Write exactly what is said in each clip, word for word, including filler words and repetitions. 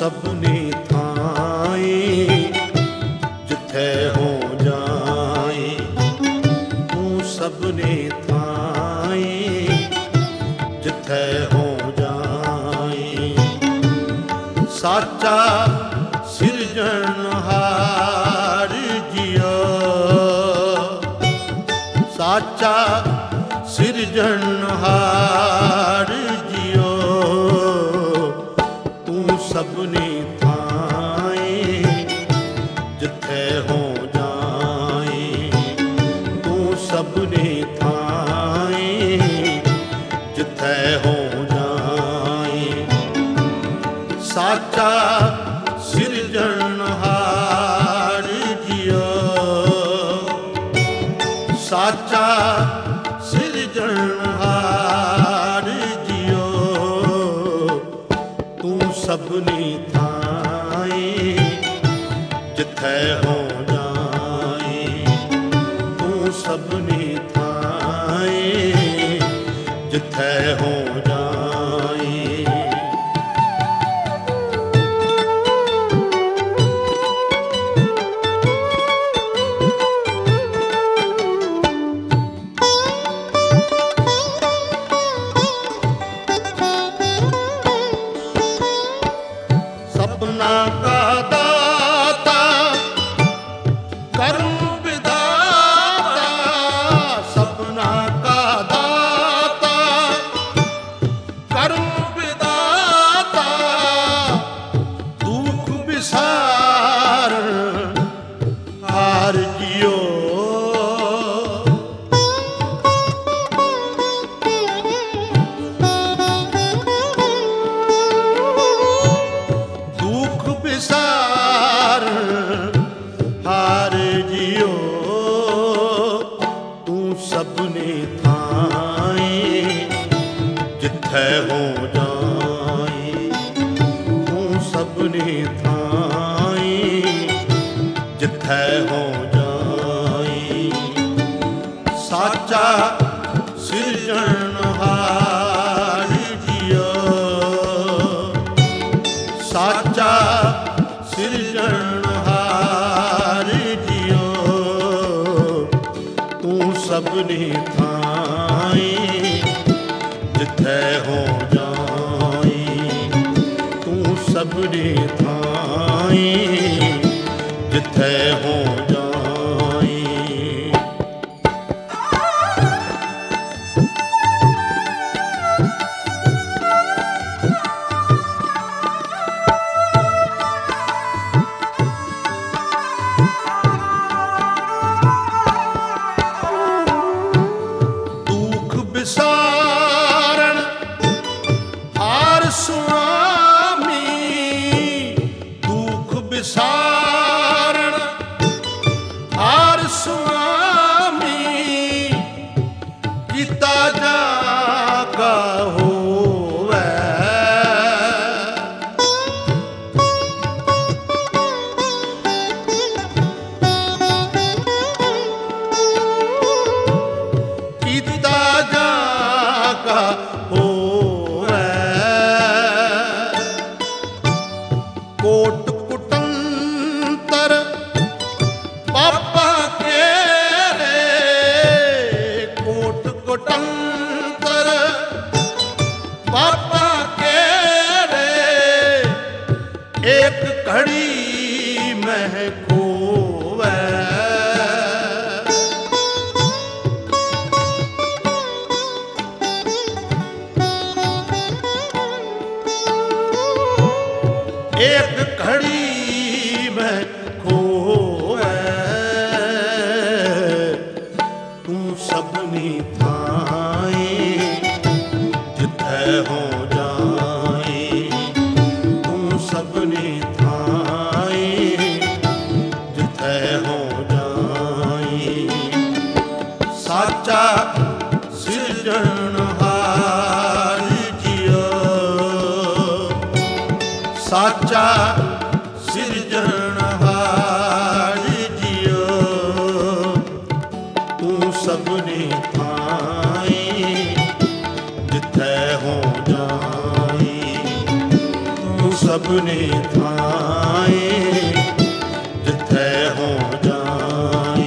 सबनी थाई जिथे हो जाए, तू सबनी थाई जिथे हो जाए। साचा सिरजनहार जियो, साचा सिरजनहार जियो, तू सबनी थाई जिथे हो जाए, तू सबनी थाई जिथे हो जाए। साचा सिरजनहार जियो, साचा सिरजनहार जियो, तू सबनी थाई जिथे हो जाए, तू सबनी थाई जिथे हो जाए। सपना का दाता कर्म विधाता, सपना का दाता कर्म विधाता, दुख विसार हार जियो, विसार हार जियो, तू सबनी थाई जिथे हो जाए, तू सबनी थाई जिथे हो जाए। साचा सिरजनहार जियो, साचा सिरजनहार जियो, तू सबनी थाई जिथे हो जाए, तू सबनी थाई जिथे हो जाए। विसारण हार स्वामी, दुख विसारण हार स्वामी, किता जाका होवे, किता जाका होवे। कोट कुटंतर पापा के रे, कोट कुटंतर पापा के रे, एक घड़ी में खोवे। एक घड़ी में खोए, तू सबनी थाई जिथे हो जाए, तू सबनी थाई जिथे हो जाए। साचा सिरजनहार जियो, साचा सिरजनहार जियो, तू सबनी थाई जिथे हो जाए, तू सबने थाए जिथे हो जाए।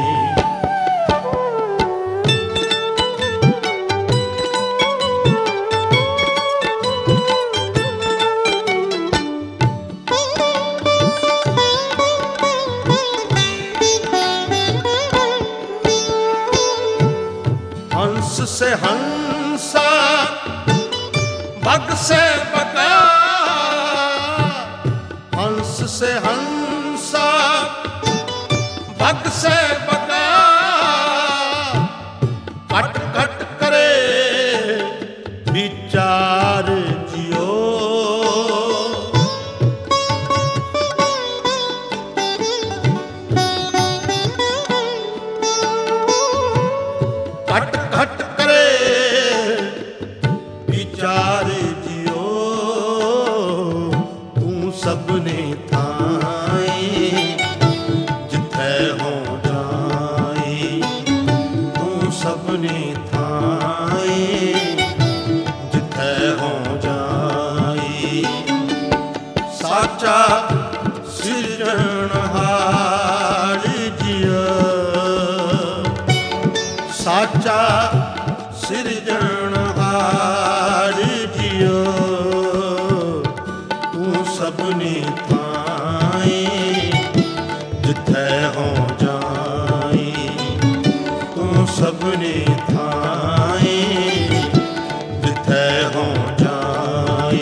हंस से हंसा बग से बगा, हंस से हंसा बग से बगा, कट कट करे विचार जियो। कट कट करे विचार जियो, तू सबने थाए जिथे हो जाए। तू सबने थाए जिथे हो जाए। साचा सिरजनहार जियो, साचा सिरजनहार जियो, तू सबने थाए जिथे हो जाए। तू सबने थाए जिथे हो जाए।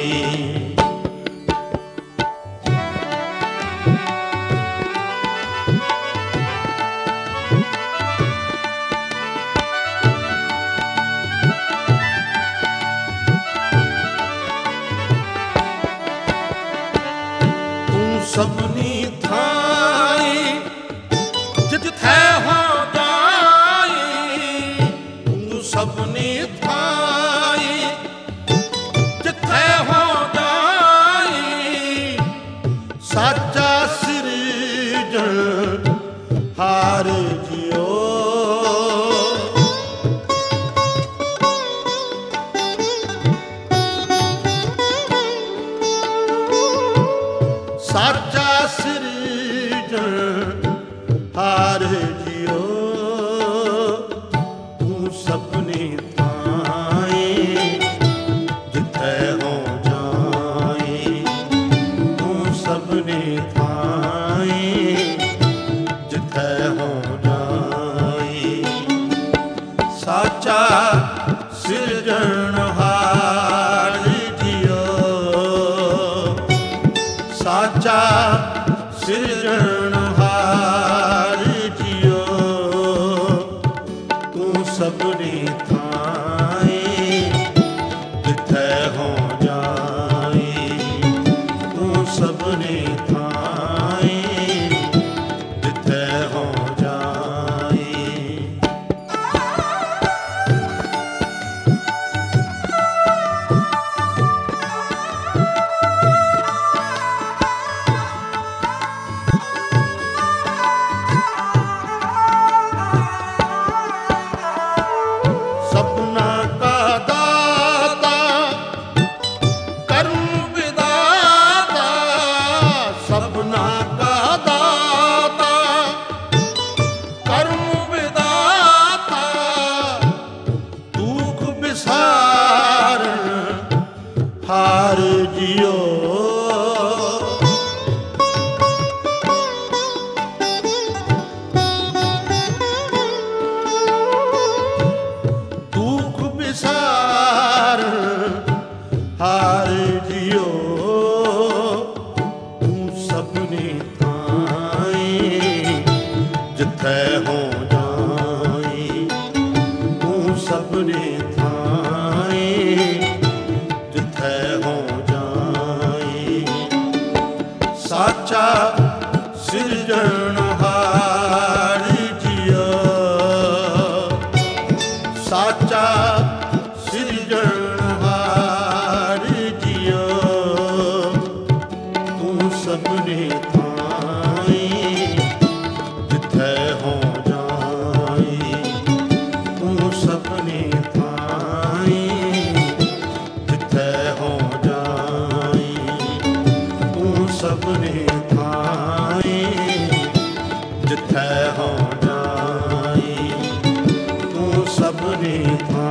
सबनी थाई जिथे हो जाए। तू सबनी थाई जिथे हो जाए। साचा सिरजन हार जियो, साचा सिरजन हार जियो, तू सबने थाए जिथे हो जाए। तू सबने थाए जिथे हो जाए। साचा सिरजन हार जियो, साचा सिरजनहार जियो, तू सबने थाए जिथे हो जाए। तू सबने थाए जिथे हो जाए। सपना का दाता कर्म विदाता, सपना का दाता कर्म विदाता, दुख विसारण हार जियो। विसारण हार जियो, तू सबने थाए जिथे हो जाए। तू सबने थाए जिथे हो जाए। साचा सिरजनहार जियो, साचा सिरजनहार जियो, तू सबने थाए जिथे हो जाए। तू सबने थाए जिथे हो जाए। सपने था